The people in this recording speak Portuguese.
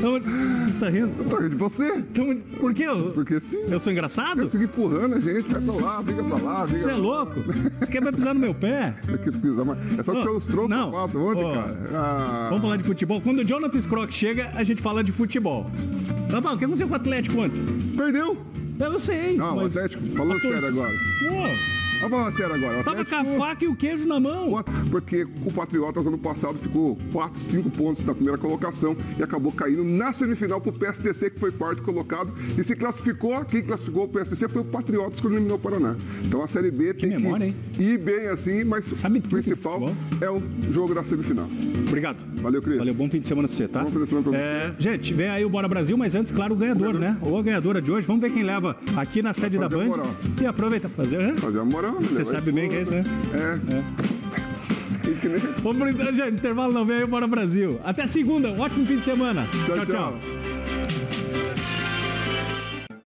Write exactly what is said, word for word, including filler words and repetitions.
Então, você tá rindo? Eu tô rindo de você. Então, por quê? Eu, Porque sim. eu sou engraçado? Eu fico empurrando a gente, vai pra lá, fica pra lá, fica Você é louco? Você quer vai pisar no meu pé? É só que você lustrou o não. sapato ontem, Ô, cara. Ah. Vamos falar de futebol? Quando o Jonathan Scrock chega, a gente fala de futebol. Tá bom, o que aconteceu com o Atlético ontem? Perdeu. Eu sei. Não, mas... o Atlético, falando sério agora. Pô. Vamos falar sério agora. Tava com a faca e o queijo na mão. Porque o Patriotas ano passado ficou quatro, cinco pontos na primeira colocação e acabou caindo na semifinal pro P S D C, que foi quarto colocado. E se classificou, quem classificou o P S D C foi o Patriotas, que eliminou o Paraná. Então a Série B que tem memória, que ir bem assim, mas Sabe o principal é o jogo da semifinal. Obrigado. Valeu, Cris. Valeu, bom fim de semana pra você, tá? Bom fim de semana pra é, você. Gente, vem aí o Bora Brasil, mas antes, claro, o ganhador, o né? Ou a ganhadora de hoje. Vamos ver quem leva aqui na sede da Band. Moral. E aproveita pra fazer, né? Fazer a moral. Você sabe bem que é isso, né? É. é. Vamos pro gente, intervalo não, vem aí o Bora Brasil. Até segunda, um ótimo fim de semana. Tchau, tchau. tchau.